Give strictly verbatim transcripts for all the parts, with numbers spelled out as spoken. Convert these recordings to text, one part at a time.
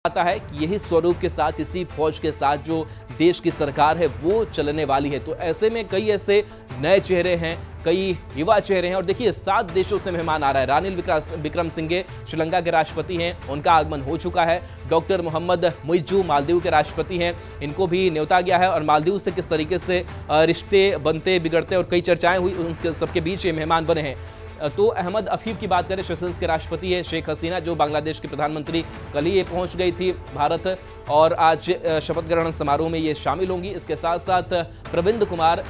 आता है कि यही स्वरूप के साथ, इसी फौज के साथ जो देश की सरकार है वो चलने वाली है। तो ऐसे में कई ऐसे नए चेहरे हैं, कई युवा चेहरे हैं और देखिए सात देशों से मेहमान आ रहा है। रानिल विक्रमसिंघे श्रीलंका के राष्ट्रपति हैं, उनका आगमन हो चुका है। डॉक्टर मोहम्मद मुइज्जू मालदीव के राष्ट्रपति हैं, इनको भी न्योता गया है और मालदीव से किस तरीके से रिश्ते बनते बिगड़ते और कई चर्चाएं हुई, उनके सबके बीच ये मेहमान बने हैं। तो अहमद अफीफ की बात करें, सेशल्स के राष्ट्रपति है। शेख हसीना जो बांग्लादेश की प्रधानमंत्री, कल ही ये पहुंच गई थी भारत और आज शपथ ग्रहण समारोह में ये शामिल होंगी। इसके साथ साथ प्रविंद कुमार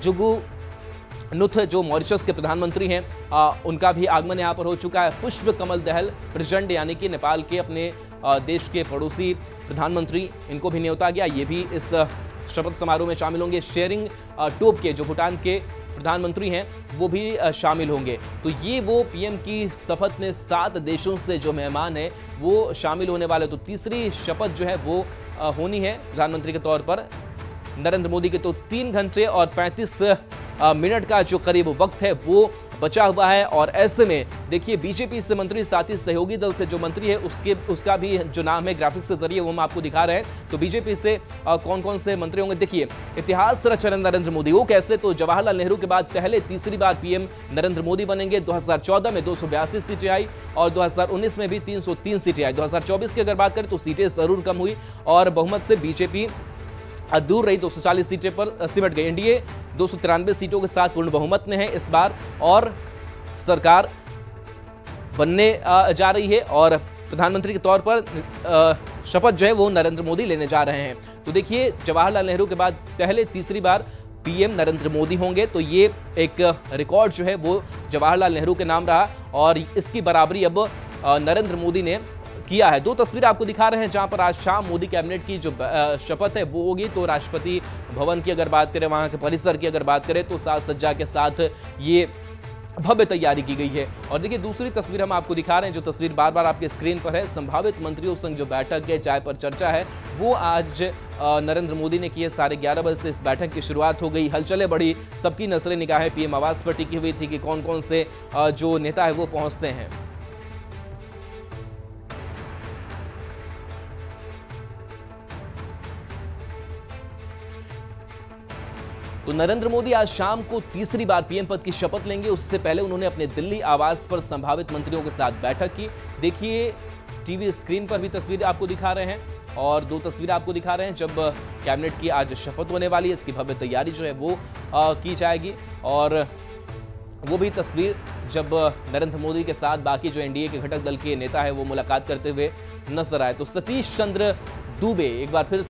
जुगनूथ जो मॉरिशस के प्रधानमंत्री हैं, आ, उनका भी आगमन यहाँ पर हो चुका है। पुष्प कमल दहल प्रचंड यानी कि नेपाल के अपने आ, देश के पड़ोसी प्रधानमंत्री, इनको भी न्योता गया, ये भी इस शपथ समारोह में शामिल होंगे। शेरिंग टोब्गे जो भूटान के प्रधानमंत्री हैं वो भी शामिल होंगे। तो ये वो पीएम की शपथ में सात देशों से जो मेहमान हैं वो शामिल होने वाले। तो तीसरी शपथ जो है वो होनी है प्रधानमंत्री के तौर पर नरेंद्र मोदी के। तो तीन घंटे और पैंतीस मिनट का जो करीब वक्त है वो बचा हुआ है और ऐसे में देखिए बीजेपी से मंत्री, साथ ही सहयोगी दल से जो मंत्री है उसके उसका भी जो नाम है ग्राफिक्स के जरिए वो हम आपको दिखा रहे हैं। तो बीजेपी से कौन कौन से मंत्री होंगे, देखिए इतिहास रच रहे नरेंद्र मोदी। वो कैसे, तो जवाहरलाल नेहरू के बाद पहले तीसरी बार पीएम नरेंद्र मोदी बनेंगे। दो हजार चौदह में दो सौ बयासी सीटें आई और दो हजार उन्नीस में भी तीन सौ तीन सीटें आई। दो हजार चौबीस की अगर बात करें तो सीटें जरूर कम हुई और बहुमत से बीजेपी दूर रही, दो सौ चालीस सीटें पर सिमट गई। एनडीए दो सौ तिरानवे सीटों के साथ पूर्ण बहुमत में है इस बार और सरकार बनने जा रही है और प्रधानमंत्री के तौर पर शपथ जो है वो नरेंद्र मोदी लेने जा रहे हैं। तो देखिए जवाहरलाल नेहरू के बाद पहले तीसरी बार पीएम नरेंद्र मोदी होंगे, तो ये एक रिकॉर्ड जो है वो जवाहरलाल नेहरू के नाम रहा और इसकी बराबरी अब नरेंद्र मोदी ने किया है। दो तस्वीर आपको दिखा रहे हैं जहां पर आज शाम मोदी कैबिनेट की जो शपथ है वो होगी। तो राष्ट्रपति भवन की अगर बात करें, वहां के परिसर की अगर बात करें तो साज सज्जा के साथ ये भव्य तैयारी की गई है। और देखिए दूसरी तस्वीर हम आपको दिखा रहे हैं, जो तस्वीर बार बार आपके स्क्रीन पर है। संभावित मंत्रियों संग जो बैठक है, चाय पर चर्चा है, वो आज नरेंद्र मोदी ने की है। साढ़े ग्यारह बजे से इस बैठक की शुरुआत हो गई, हलचलें बढ़ी, सबकी नजरें निगाहें पीएम आवास पर टिकी हुई थी कि कौन कौन से जो नेता है वो पहुंचते हैं। तो नरेंद्र मोदी आज शाम को तीसरी बार पीएम पद की शपथ लेंगे। उससे पहले उन्होंने अपने दिल्ली आवास पर संभावित मंत्रियों के साथ बैठक की। देखिए टीवी स्क्रीन पर भी तस्वीर आपको दिखा रहे हैं और दो तस्वीर आपको दिखा रहे हैं जब कैबिनेट की आज शपथ होने वाली है। इसकी भव्य तैयारी जो है वो आ, की जाएगी और वो भी तस्वीर जब नरेंद्र मोदी के साथ बाकी जो एनडीए के घटक दल के नेता है वो मुलाकात करते हुए नजर आए। तो सतीश चंद्र दुबे एक बार फिर